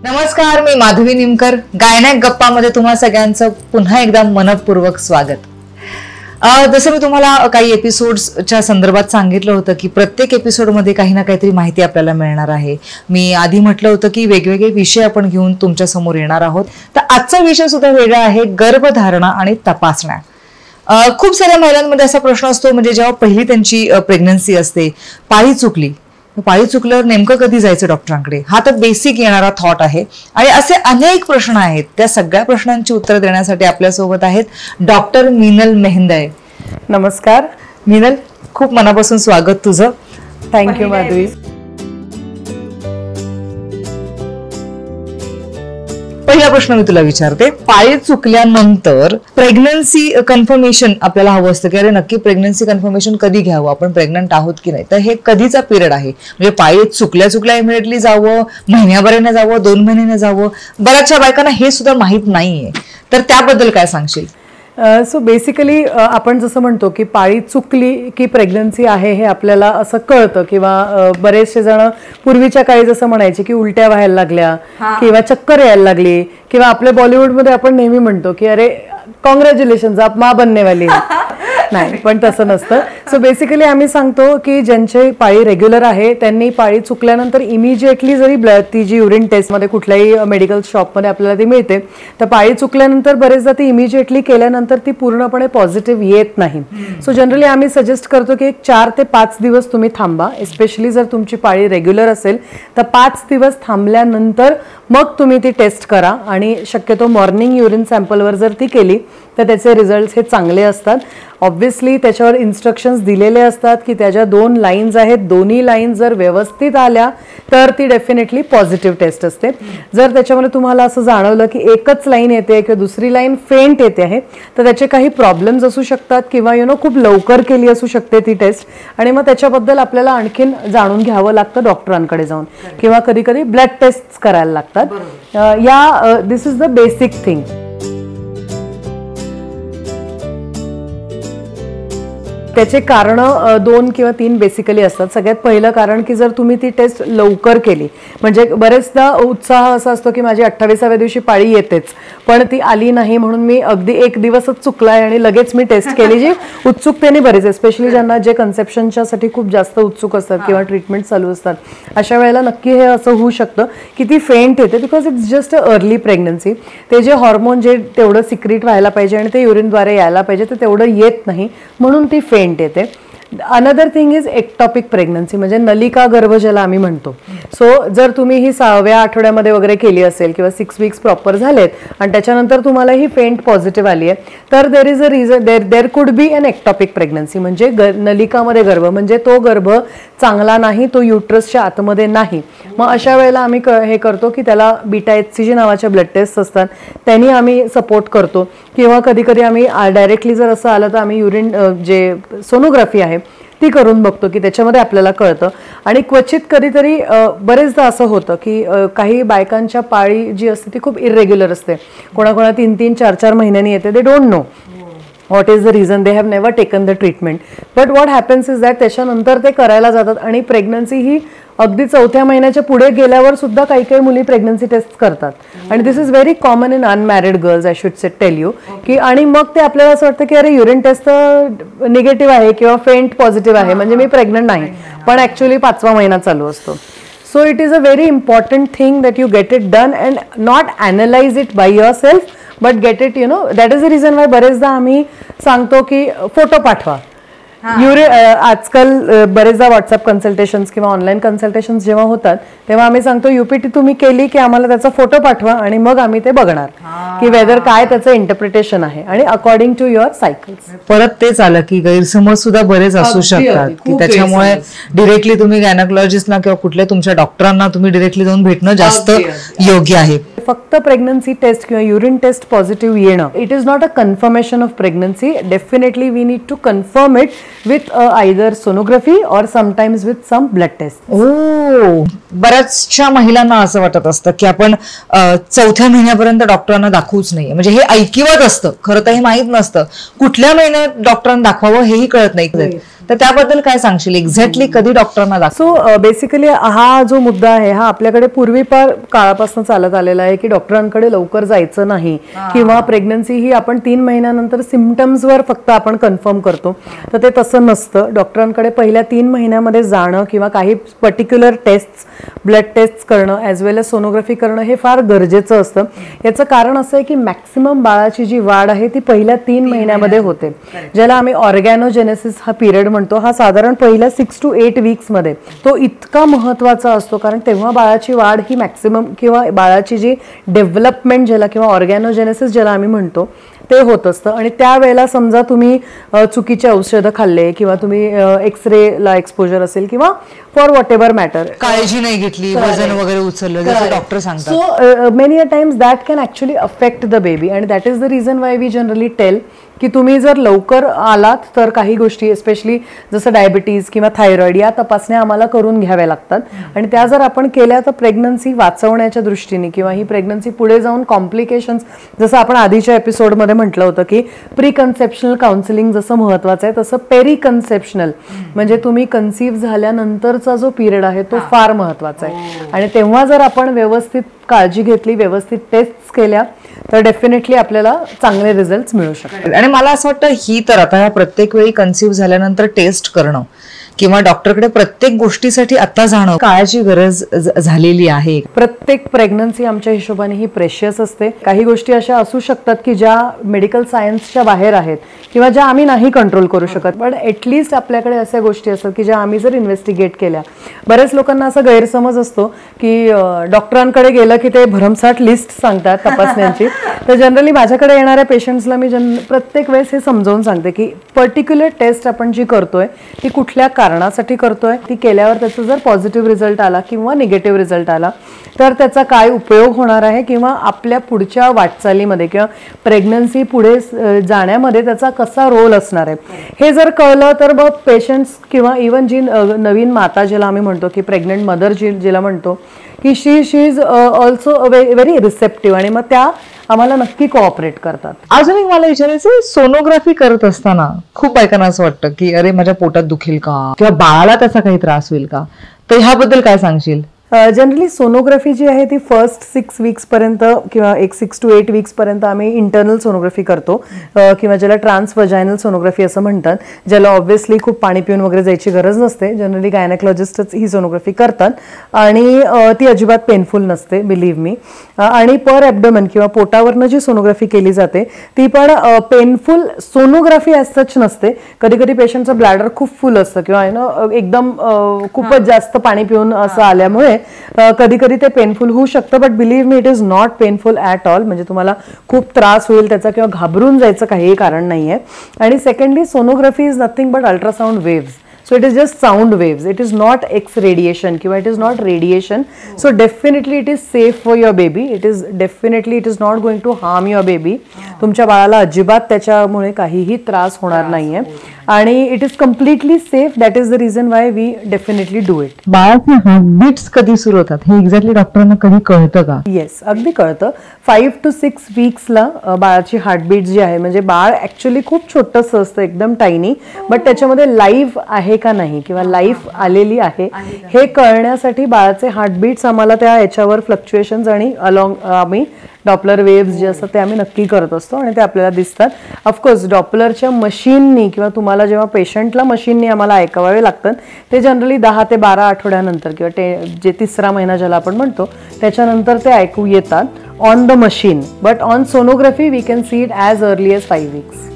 नमस्कार, मी माधवी निमकर. गायनाक गप्पामध्ये तुम्हा सगळ्यांचं पुन्हा एकदा मनपूर्वक स्वागत. जसं मी तुम्हाला काही एपिसोड्सच्या संदर्भात सांगितलं होतं की प्रत्येक एपिसोडमध्ये काही ना काहीतरी माहिती आपल्याला मिळणार आहे. मी आधी म्हटलं होतं की वेगवेगळे विषय आपण घेऊन तुमच्या समोर येणार आहोत. तर आजचा विषय सुद्धा वेगळा आहे, गर्भधारणा आणि तपासण्या. खूप साऱ्या महिलांमध्ये असा प्रश्न असतो, म्हणजे जेव्हा पहिली त्यांची प्रेग्नन्सी असते, पाळी चुकली, पाळी चुकल्यावर नेमकं कधी जायचं डॉक्टरांकडे, हा तर बेसिक येणारा थॉट आहे. आणि असे अनेक प्रश्न आहेत. त्या सगळ्या प्रश्नांची उत्तर देण्यासाठी आपल्यासोबत आहेत डॉक्टर मीनल मेहंदळे. नमस्कार मीनल, खूप मनापासून स्वागत तुझं. थँक्यू माधवी. पहिला प्रश्न मी तुला विचारते, पाळी चुकल्यानंतर प्रेग्नन्सी कन्फर्मेशन आपल्याला हवं असतं की अरे नक्की प्रेग्नन्सी कन्फर्मेशन कधी घ्यावं, आपण प्रेग्नंट आहोत की नाही. तर हे कधीचा पिरियड आहे? म्हणजे पाळी चुकल्या इमिडिएटली जावं, महिन्याभराने जावं, 2 महिन्याने जावं? बऱ्याचशा बायकांना हे सुद्धा माहित नाहीये. तर त्याबद्दल काय सांगशील? सो बेसिकली आपण जसं म्हणतो की पाळी चुकली की प्रेग्नन्सी आहे हे आपल्याला असं कळतं, किंवा बरेचसे जण पूर्वीच्या काळी जसं म्हणायचे की उलट्या व्हायला लागल्या किंवा चक्कर यायला लागली, किंवा आपल्या बॉलिवूडमध्ये आपण नेहमी म्हणतो की अरे कॉंग्रॅच्युलेशन आप माँ बनने वाली. नाही, पण तसं नसतं. सो बेसिकली आम्ही सांगतो की ज्यांची पाळी रेग्युलर आहे त्यांनी पाळी चुकल्यानंतर इमिजिएटली जरी ती जी युरिन टेस्टमध्ये कुठल्याही मेडिकल शॉपमध्ये आपल्याला ती मिळते, तर पाळी चुकल्यानंतर बरेचदा ती इमिजिएटली केल्यानंतर ती पूर्णपणे पॉझिटिव्ह येत नाही. सो जनरली आम्ही सजेस्ट करतो की 4 ते 5 दिवस तुम्ही थांबा. एस्पेशली जर तुमची पाळी रेग्युलर असेल तर 5 दिवस थांबल्यानंतर मग तुम्ही ती टेस्ट करा. आणि शक्यतो मॉर्निंग युरिन सॅम्पलवर जर ती केली तर त्याचे रिझल्ट्स हे चांगले असतात. ऑब्व्हियसली त्याच्यावर इन्स्ट्रक्शन्स दिलेले असतात की त्याच्या 2 लाईन्स आहेत, दोन्ही लाईन्स जर व्यवस्थित आल्या तर ती डेफिनेटली पॉझिटिव्ह टेस्ट असते. जर त्याच्यामध्ये तुम्हाला असं जाणवलं की एकच लाईन येते किंवा दुसरी लाईन फेंट येते आहे, तर त्याचे काही प्रॉब्लेम्स असू शकतात, किंवा खूप लवकर केली असू शकते ती टेस्ट. आणि मग त्याच्याबद्दल आपल्याला आणखीन जाणून घ्यावं लागतं डॉक्टरांकडे जाऊन, किंवा कधी कधी ब्लड टेस्ट करायला लागतात. This is the basic thing. त्याचे कारण 2 किंवा 3 बेसिकली असतात. सगळ्यात पहिलं कारण की जर तुम्ही ती टेस्ट लवकर केली, म्हणजे बरेचदा उत्साह असा असतो की माझी 28व्या दिवशी पाळी येतेच पण ती आली नाही, म्हणून मी अगदी 1 दिवसच चुकलाय आणि लगेच मी टेस्ट केली. जी उत्सुकतेने बरेच, एस्पेशली ज्यांना जे कन्सेप्शनच्या साठी खूप जास्त उत्सुक असतात किंवा ट्रीटमेंट चालू असतात, अशा वेळेला नक्की हे असं होऊ शकतं की ती फेंट येते, because it's just a early pregnancy. ते जे हॉर्मोन जे तेवढं सिक्रीट व्हायला पाहिजे आणि ते युरिनद्वारे यायला पाहिजे ते तेवढं येत नाही, म्हणून ती फेंट येते. Another thing is ectopic pregnancy, म्हणजे नलिका गर्भ ज्याला आम्ही म्हणतो. सो जर तुम्ही ही 6व्या आठवड्यामध्ये वगैरे केली असेल किंवा 6 वीक्स प्रॉपर झालेत आणि त्याच्यानंतर तुम्हाला ही फेंट पॉझिटिव्ह आली आहे, तर there is a reason, there could be an ectopic pregnancy. म्हणजे नलिकामध्ये गर्भ, म्हणजे तो गर्भ चांगला नाही, तो युट्रसच्या आतमध्ये नाही. मग अशा वेळेला आम्ही हे करतो की त्याला बीटा HCG नावाच्या ब्लड टेस्ट असतात, त्यांनी आम्ही सपोर्ट करतो. किंवा कधी कधी आम्ही डायरेक्टली जर असं आलं तर आम्ही युरिन जे सोनोग्राफी आहे ती करून बघतो, की त्याच्यामध्ये आपल्याला कळतं. आणि क्वचित कधीतरी बरेचदा असं होतं की काही बायकांच्या पाळी जी असते ती खूप इरेग्युलर असते, कोणाकोणा 3-3, 4-4 महिन्यांनी येते. They don't know what is the reason, they have never taken the treatment. But what happens is that त्याच्यानंतर ते करायला जातात आणि प्रेग्नन्सी ही अगदी 4थ्या महिन्याच्या पुढे गेल्यावर सुद्धा काही काही मुली प्रेग्नन्सी टेस्ट करतात. आणि this is very common in unmarried girls, I should say tell you. की आणि मग ते आपल्याला असं वाटतं की अरे युरिन टेस्ट तर निगेटिव्ह आहे किंवा फेंट पॉझिटिव्ह आहे, म्हणजे मी प्रेग्नंट नाही, पण ऍक्च्युअली 5वा महिना चालू असतो. So it is a very important thing that you get it done and not analyse it by yourself, but get it that is the reason why बरेचदा आम्ही सांगतो की फोटो पाठवा. आजकाल बरेचदा व्हॉट्सअप कन्सल्टेशन्स किंवा ऑनलाईन कन्सल्टेशन्स जेव्हा होतात तेव्हा आम्ही सांगतो UPT तुम्ही केली की आम्हाला त्याचा फोटो पाठवा आणि मग आम्ही ते बघणार की वेदर काय त्याचं इंटरप्रिटेशन आहे आणि अकॉर्डिंग टू युअर सायकल्स. परत तेच आलं की गैरसमज सुद्धा बरेच असू शकतात की त्याच्यामुळे डिरेक्टली तुम्ही गायनॉलॉजिस्टला किंवा कुठल्या तुमच्या डॉक्टरांना तुम्ही डिरेक्टली जाऊन भेटणं जास्त योग्य आहे. फक्त प्रेग्नन्सी टेस्ट किंवा युरिन टेस्ट पॉझिटिव्ह येणं, it is not a confirmation of pregnancy. Definitely we need to confirm it with either sonography or sometimes with some blood tests. बऱ्याचशा महिलांना असं वाटत असतं की आपण 4थ्या महिन्यापर्यंत डॉक्टरांना दाखवूच नाही, म्हणजे हे ऐकिवत असतं, खरं तर हे माहित नसतं. कुठल्या महिन्यात डॉक्टरांना दाखवावं हेही कळत नाही. तर त्याबद्दल काय सांगशील? एक्झॅक्टली कधी डॉक्टरांना दाखव? सो बेसिकली हा जो मुद्दा आहे हा आपल्याकडे पूर्वी फार काळापासून चालत आलेला आहे की डॉक्टरांकडे लवकर जायचं नाही किंवा प्रेग्नन्सी ही आपण 3 महिन्यानंतर सिम्पटम्सवर फक्त आपण कन्फर्म करतो. तर ते तसं नसतं. डॉक्टरांकडे पहिल्या 3 महिन्यामध्ये जाणं किंवा काही पर्टिक्युलर टेस्ट, ब्लड टेस्ट करणं ॲज वेल एज सोनोग्राफी करणं हे फार गरजेचं असतं. याचं कारण असं आहे की मॅक्सिमम बाळाची जी वाढ आहे ती पहिल्या 3 महिन्यामध्ये होते, ज्याला आम्ही ऑर्गॅनोजेनेसिस हा पिरियड म्हणतो. हा साधारण पहिल्या 6 to 8 वीक्समध्ये तो इतका महत्त्वाचा असतो, कारण तेव्हा बाळाची वाढ ही मॅक्सिमम किंवा बाळाची जी डेव्हलपमेंट ज्याला किंवा ऑर्गॅनोजेनेसिस ज्याला आम्ही म्हणतो ते होत असतं. आणि त्यावेळेला समजा तुम्ही चुकीचे औषधं खाल्ले किंवा तुम्ही एक्सरेला एक्सपोजर असेल किंवा फॉर व्हॉट एव्हर मॅटर काळजी नाही घेतली, वजन वगैरे उचललं जसं डॉक्टर सांगतात. So many a times that can actually affect the baby and that is the reason why we generally tell की तुम्ही जर लवकर आलात तर काही गोष्टी एस्पेशली जसं डायबिटीज किंवा थायरॉइड या तपासण्या आम्हाला करून घ्याव्या लागतात. आणि त्या जर आपण केल्या तर प्रेग्नन्सी वाचवण्याच्या दृष्टीने किंवा ही प्रेग्नन्सी पुढे जाऊन कॉम्प्लिकेशन्स, जसं आपण आधीच्या एपिसोडमध्ये म्हटलं होतं की प्री कन्सेप्शनल काउन्सिलिंग जसं महत्त्वाचं आहे तसं पेरी कन्सेप्शनल म्हणजे तुम्ही कन्सीव्ह झाल्यानंतरचा जो पिरियड आहे तो फार महत्त्वाचा आहे. आणि तेव्हा जर आपण व्यवस्थित काळजी घेतली, व्यवस्थित टेस्ट केल्या तर डेफिनेटली आपल्याला चांगले रिझल्ट मिळू शकतात. आणि मला असं वाटतं ही तर आता प्रत्येक वेळी कन्सिव्ह झाल्यानंतर टेस्ट करणं किंवा डॉक्टरकडे प्रत्येक गोष्टीसाठी आता जाणं काळाची गरज झालेली आहे. प्रत्येक प्रेग्नन्सी आमच्या हिशोबाने ही प्रेशियस असते. काही गोष्टी अशा असू शकतात की ज्या मेडिकल सायन्सच्या बाहेर आहेत किंवा ज्या आम्ही नाही कंट्रोल करू शकत, पण ॲटलिस्ट आपल्याकडे अशा गोष्टी असतात की ज्या आम्ही जर इन्व्हेस्टिगेट केल्या. बरेच लोकांना असा गैरसमज असतो की डॉक्टरांकडे गेलं की ते भरमसाठ लिस्ट सांगतात तपासण्यांची. तर जनरली माझ्याकडे येणाऱ्या पेशंट्सला मी प्रत्येक वेळेस हे समजावून सांगते की पर्टिक्युलर टेस्ट आपण जी करतोय ती कुठल्या कारणासाठी करतोय, ती केल्यावर त्याचा जर पॉझिटिव्ह रिझल्ट आला किंवा निगेटिव्ह रिझल्ट आला तर त्याचा काय उपयोग होणार आहे किंवा आपल्या पुढच्या वाटचालीमध्ये किंवा प्रेग्नन्सी पुढे जाण्यामध्ये त्याचा कसा रोल असणार आहे हे जर कळलं तर मग पेशंट्स किंवा इवन जी नवीन माता ज्याला आम्ही म्हणतो की प्रेग्नंट मदर जिला म्हणतो की she is also very receptive आणि मग त्या आम्हाला नक्की कोऑपरेट करतात. अजून एक मला विचारायचं, सोनोग्राफी करत असताना खूप बायकांना असं वाटतं की अरे माझ्या पोटात दुखेल का किंवा बाळाला त्याचा काही त्रास होईल का, तर ह्याबद्दल काय सांगशील? जनरली सोनोग्राफी जी आहे ती फर्स्ट 6 वीक्सपर्यंत किंवा 6 to 8 वीक्सपर्यंत आम्ही इंटरनल सोनोग्राफी करतो किंवा ज्याला ट्रान्सवजायनल सोनोग्राफी असं म्हणतात, ज्याला ऑब्व्हियसली खूप पाणी पिऊन वगैरे जायची गरज नसते. जनरली गायनेकोलॉजिस्टच ही सोनोग्राफी करतात आणि ती अजिबात पेनफुल नसते, बिलीव्ह मी. आणि पर ॲब्डोमेन किंवा पोटावरनं जी सोनोग्राफी केली जाते ती पण पेनफुल सोनोग्राफी ॲज सच नसते. कधी कधी पेशंटचं ब्लॅडर खूप फुल असतं किंवा एकदम खूपच जास्त पाणी पिऊन असं आल्यामुळे कधी कधी ते पेनफुल होऊ शकतं. But believe me it is not painful at all. म्हणजे तुम्हाला खूप त्रास होईल त्याचा किंवा घाबरून जायचं काहीही कारण नाही आहे. आणि secondly sonography is nothing but ultrasound waves. So it is just sound waves. It is not X radiation किंवा it is not radiation. So definitely it is safe for your baby. It is not going to harm your baby. तुमच्या बाळाला अजिबात त्याच्यामुळे काहीही त्रास होणार नाहीये आणि it is completely safe. That is the reason why we definitely do it. बाळाचे हार्टबीट्स कधी सुरू होतात हे एक्झॅक्टली डॉक्टरांना कधी कळतं का? येस, अगदी कळतं. 5 to 6 वीक्सला बाळाची हार्टबीट जी आहे, म्हणजे बाळ ऍक्च्युली खूप छोटंसं असतं, एकदम टायनी, बट त्याच्यामध्ये लाईफ आहे का नाही किंवा लाईफ आलेली आहे हे कळण्यासाठी बाळाचे हार्टबीट्स आम्हाला त्या याच्यावर फ्लक्च्युएशन्स आणि आम्ही डॉपलर वेव्स जे असतात ते आम्ही नक्की करत असतो आणि ते आपल्याला दिसतात. ऑफकोर्स डॉपलरच्या मशीननी किंवा तुम्हाला जेव्हा पेशंटला मशीननी आम्हाला ऐकवावे लागतात ते जनरली 10 ते 12 आठवड्यानंतर किंवा जे 3रा महिना ज्याला आपण म्हणतो त्याच्यानंतर ते ऐकू येतात on the machine. But on sonography we can see it as early as 5 weeks.